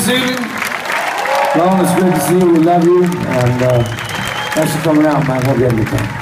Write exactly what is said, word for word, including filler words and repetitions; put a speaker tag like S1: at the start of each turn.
S1: this evening. Lon, it's great to see you. We love you. And uh, thanks for coming out, man. Hope you have a good time.